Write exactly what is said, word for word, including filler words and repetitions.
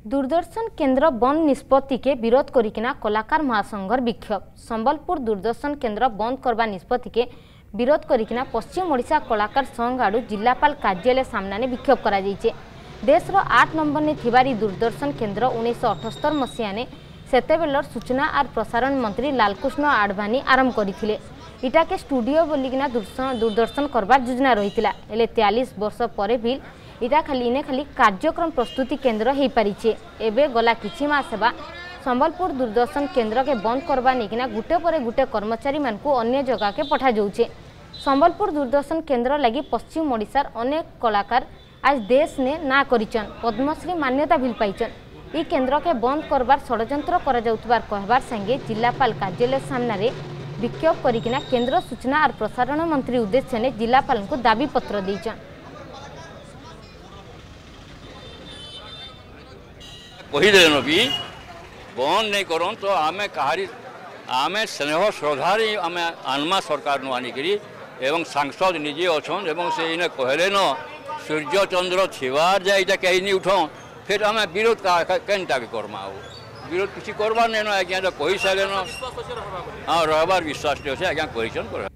दूरदर्शन केन्द्र बंद निष्पत्ति के विरोध करिकिना कलाकार महासंघर विक्षोभ। संबलपुर दूरदर्शन केन्द्र बंद करबा निष्पत्ति के विरोध करिकिना पश्चिम ओडिशा कलाकार संघ आड़ू जिलापाल कार्यालय सामने विक्षोभ करा जाइछे। देशर आठ नंबर ने थिबारी दूरदर्शन केन्द्र उन्नीस अठहत्तर मसीहा ने सेतेबेलर सूचना और प्रसारण मंत्री लालकृष्ण आडवाणी आरंभ करथिले। इटा के स्टूडियो बोलिकिना दूरदर्शन करबार योजना रहितिला। एले तैंतालीस वर्ष परे भी इटा खाली इने खाली कार्यक्रम प्रस्तुति केन्द्र हो पारिछे। एबे गला किछि मास हेबा संबलपुर दूरदर्शन केन्द्र के बंद करबा नेकिना गुटे परे गुटे कर्मचारी मानकु अन्य जगह के पठा जाउछे। संबलपुर दूरदर्शन केन्द्र लगी पश्चिम ओडिशार अनेक कलाकार आज देश ने ना करिचन, पद्मश्री मान्यता भी पाइचन। ई केन्द्र के बंद करबार षड्यंत्र करा जाउतबार कहबार संगे जिलापाल कार्यालय सामने विक्षोभ करिकिना केन्द्र सूचना और प्रसारण मंत्री उद्देश्य ने जिलापाल को दाबी पत्र देइचन। कहीदेन भी बंद नहीं करन तो आमे कहारी आमे स्नेह श्रद्धारी आमे आनमा सरकार नु आनिकरी एवं सांसद निजे अछन एवं से इने कहले न सूर्य चंद्र छिवार जाए इटा कहीं नहीं उठो फिर आमे विरोध का केनटा के करमा हो विरोध किसी करबार नहीं न आज्ञा तो कही सारे न हाँ रहबार विश्वास अच्छे आज्ञा कहीछन।